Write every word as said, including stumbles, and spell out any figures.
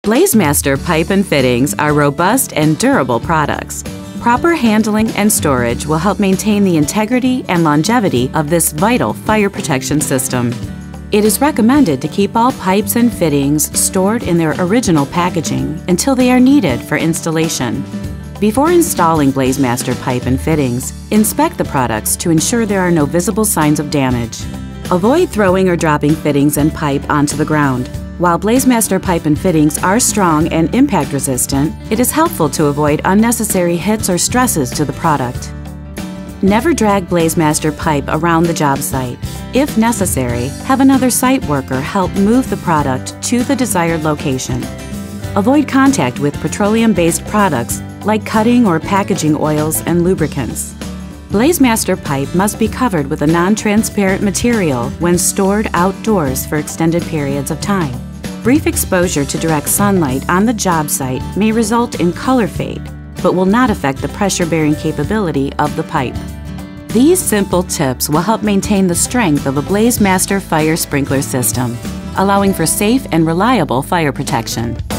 BlazeMaster pipe and fittings are robust and durable products. Proper handling and storage will help maintain the integrity and longevity of this vital fire protection system. It is recommended to keep all pipes and fittings stored in their original packaging until they are needed for installation. Before installing BlazeMaster pipe and fittings, inspect the products to ensure there are no visible signs of damage. Avoid throwing or dropping fittings and pipe onto the ground. While BlazeMaster pipe and fittings are strong and impact resistant, it is helpful to avoid unnecessary hits or stresses to the product. Never drag BlazeMaster pipe around the job site. If necessary, have another site worker help move the product to the desired location. Avoid contact with petroleum-based products like cutting or packaging oils and lubricants. BlazeMaster pipe must be covered with a non-transparent material when stored outdoors for extended periods of time. Brief exposure to direct sunlight on the job site may result in color fade, but will not affect the pressure-bearing capability of the pipe. These simple tips will help maintain the strength of a BlazeMaster fire sprinkler system, allowing for safe and reliable fire protection.